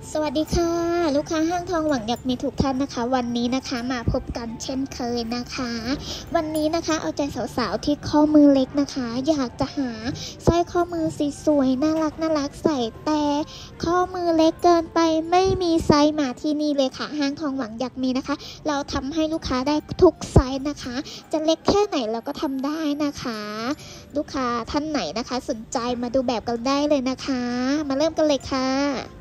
สวัสดีค่ะลูกค้าห้างทองหวังอยากมีทุกท่านนะคะวันนี้นะคะมาพบกันเช่นเคยนะคะวันนี้นะคะเอาใจสาวๆที่ข้อมือเล็กนะคะอยากจะหาสร้อยข้อมือสีสวยน่ารักใส่แต่ข้อมือเล็กเกินไปไม่มีไซส์มาที่นี่เลยค่ะห้างทองหวังอยากมีนะคะเราทำให้ลูกค้าได้ทุกไซส์นะคะจะเล็กแค่ไหนเราก็ทำได้นะคะลูกค้าท่านไหนนะคะสนใจมาดูแบบกันได้เลยนะคะมาเริ่มกันเลยค่ะ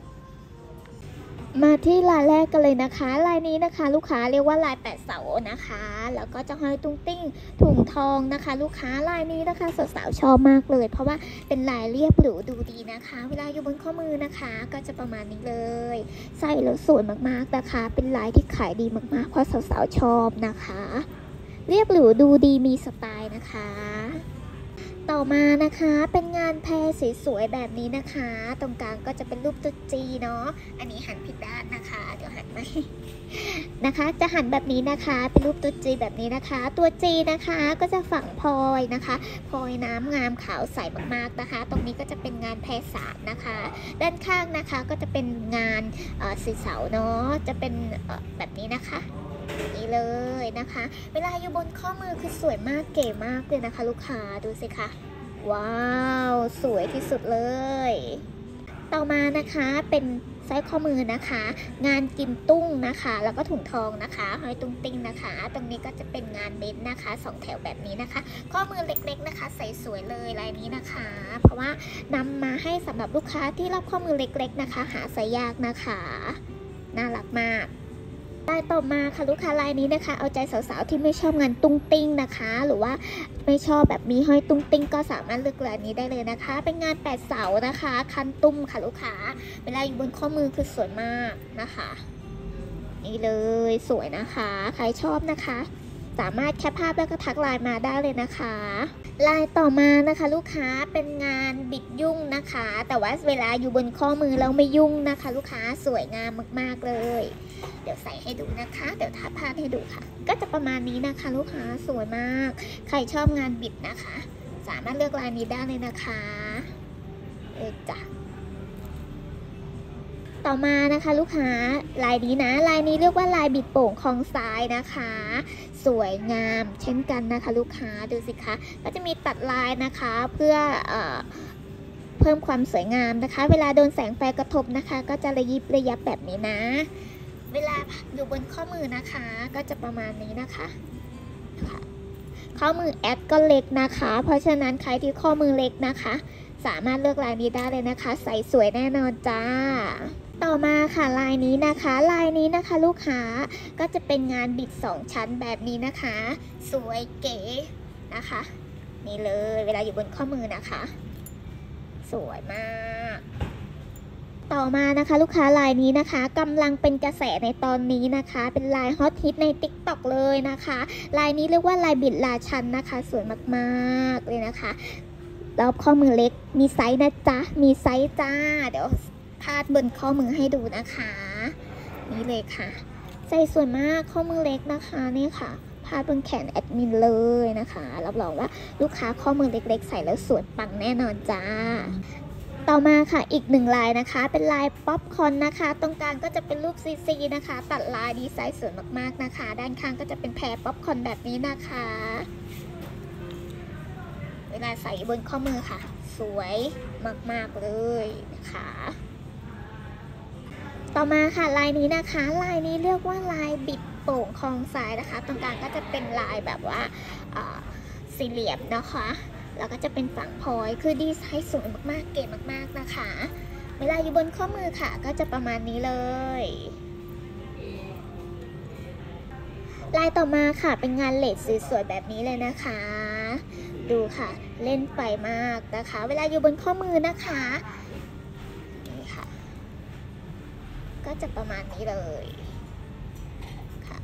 มาที่ลายแรกกันเลยนะคะลายนี้นะคะลูกค้าเรียกว่าลายแปดเสานะคะแล้วก็จะห้อยตุ้งติ้งถุงทองนะคะลูกค้าลายนี้นะคะสาวๆชอบมากเลยเพราะว่าเป็นลายเรียบหรูดูดีนะคะเวลาอยู่บนข้อมือนะคะก็จะประมาณนี้เลยใส่แล้วสวยมากๆนะคะเป็นลายที่ขายดีมากๆเพราะสาวๆชอบนะคะเรียบหรูดูดีมีสไตล์นะคะต่อมานะคะเป็นงานแพรสวยๆแบบนี้นะคะตรงกลางก็จะเป็นรูปตุ๊ดจีเนาะอันนี้หันผิดด้านนะคะเดี๋ยวหันไหมนะคะจะหันแบบนี้นะคะเป็นรูปตุ๊ดจีแบบนี้นะคะตัวจีนะคะก็จะฝังพลอยนะคะพลอยน้ำงามขาวใสมากๆนะคะตรงนี้ก็จะเป็นงานแพรสามนะคะด้านข้างนะคะก็จะเป็นงานสีเสาเนาะจะเป็นแบบนี้นะคะนี่เลยนะคะเวลาอยู่บนข้อมือคือสวยมากเก๋มากเลยนะคะลูกค้าดูสิคะว้าวสวยที่สุดเลยต่อมานะคะเป็นสร้อยข้อมือนะคะงานกิมตุ้งนะคะแล้วก็ถุงทองนะคะห้อยตุ้งติ้งนะคะตรงนี้ก็จะเป็นงานเบนนะคะ2แถวแบบนี้นะคะข้อมือเล็กๆนะคะใส่สวยเลยลายนี้นะคะเพราะว่านำมาให้สำหรับลูกค้าที่รับข้อมือเล็กๆนะคะหาใส่ยากนะคะน่ารักมากลายต่อมาค่ะลูกค้าลายนี้นะคะเอาใจสาวๆที่ไม่ชอบงานตุ้งติ้งนะคะหรือว่าไม่ชอบแบบมีห้อยตุ้งติ้งก็สามารถเลือกลายนี้ได้เลยนะคะเป็นงานแปดเสานะคะคันตุ้มค่ะลูกค้าเวลาอยู่บนข้อมือคือสวยมากนะคะนี่เลยสวยนะคะใครชอบนะคะสามารถแคปภาพแล้วก็ทักไลน์มาได้เลยนะคะลายต่อมานะคะลูกค้าเป็นงานบิดยุ่งนะคะแต่ว่าเวลาอยู่บนข้อมือแล้วไม่ยุ่งนะคะลูกค้าสวยงามมากๆเลยเดี๋ยวใส่ให้ดูนะคะเดี๋ยวทับภาพให้ดูค่ะก็จะประมาณนี้นะคะลูกค้าสวยมากใครชอบงานบิดนะคะสามารถเลือกลายนี้ได้เลยนะคะจ้ะต่อมานะคะลูกค้าลายนี้นะลายนี้เรียกว่าลายบิดโป่งคองซ้ายนะคะสวยงามเช่นกันนะคะลูกค้าดูสิคะก็จะมีตัดลายนะคะเพื่อเพิ่มความสวยงามนะคะเวลาโดนแสงไฟกระทบนะคะก็จะระยิบระยับแบบนี้นะเวลาอยู่บนข้อมือนะคะก็จะประมาณนี้นะคะข้อมือแอดก็เล็กนะคะเพราะฉะนั้นใครที่ข้อมือเล็กนะคะสามารถเลือกลายนี้ได้เลยนะคะใส่สวยแน่นอนจ้าต่อมาค่ะลายนี้นะคะลายนี้นะคะลูกค้าก็จะเป็นงานบิด2ชั้นแบบนี้นะคะสวยเก๋นะคะนี่เลยเวลาอยู่บนข้อมือนะคะสวยมากต่อมานะคะลูกค้าลายนี้นะคะกำลังเป็นกระแสในตอนนี้นะคะเป็นลายฮอตฮิตใน TikTok เลยนะคะลายนี้เรียกว่าลายบิดราชันนะคะสวยมากๆเลยนะคะรอบข้อมือเล็กมีไซส์นะจ๊ะมีไซส์จ้าเดี๋ยวพาดบนข้อมือให้ดูนะคะนี่เลยค่ะใส่สวยมากข้อมือเล็กนะคะนี่ค่ะพาดบนแขนแอดมินเลยนะคะรับรองว่าลูกค้าข้อมือเล็กๆใส่แล้วสวยปังแน่นอนจ้าต่อมาค่ะอีกหนึ่งลายนะคะเป็นลายป๊อปคอร์นนะคะตรงกลางก็จะเป็นรูปซีนะคะตัดลายดีไซน์สวยมากๆนะคะด้านข้างก็จะเป็นแพรป๊อปคอร์นแบบนี้นะคะเวลาใส่บนข้อมือค่ะสวยมากๆเลยนะคะต่อมาค่ะลายนี้นะคะลายนี้เรียกว่าลายบิดโป่งคองซ้ายนะคะตรงกลางก็จะเป็นลายแบบว่าสี่เหลี่ยมนะคะแล้วก็จะเป็นฝังพลอยคือดีไซน์สวยมากๆเก๋มากๆนะคะเวลาอยู่บนข้อมือค่ะก็จะประมาณนี้เลยลายต่อมาค่ะเป็นงานเลสสวยๆแบบนี้เลยนะคะดูค่ะเล่นไฟมากนะคะเวลาอยู่บนข้อมือนะคะนี่ค่ะก็จะประมาณนี้เลยค่ะ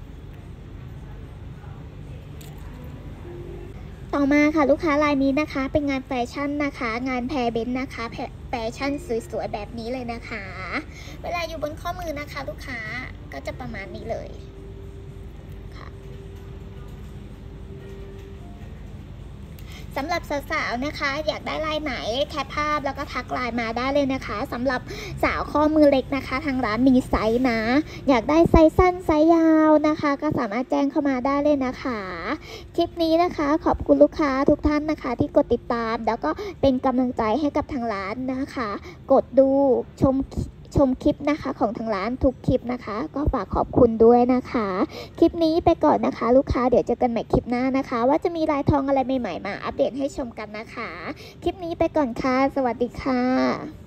ต่อมาค่ะลูกค้าลายนี้นะคะเป็นงานแฟชั่นนะคะงานแพรเบนนะคะแฟชั่นสวยๆแบบนี้เลยนะคะเวลาอยู่บนข้อมือนะคะลูกค้าก็จะประมาณนี้เลยสำหรับสาวๆนะคะอยากได้ลายไหนแคปภาพแล้วก็ทักไลน์มาได้เลยนะคะสำหรับสาวข้อมือเล็กนะคะทางร้านมีไซส์นะอยากได้ไซส์สั้นไซส์ยาวนะคะก็สามารถแจ้งเข้ามาได้เลยนะคะคลิปนี้นะคะขอบคุณลูกค้าทุกท่านนะคะที่กดติดตามแล้วก็เป็นกำลังใจให้กับทางร้านนะคะกดดูชมคลิปนะคะของทางร้านทุกคลิปนะคะก็ฝากขอบคุณด้วยนะคะคลิปนี้ไปก่อนนะคะลูกค้าเดี๋ยวเจอกันใหม่คลิปหน้านะคะว่าจะมีลายทองอะไรใหม่ๆมาอัปเดตให้ชมกันนะคะคลิปนี้ไปก่อนค่ะสวัสดีค่ะ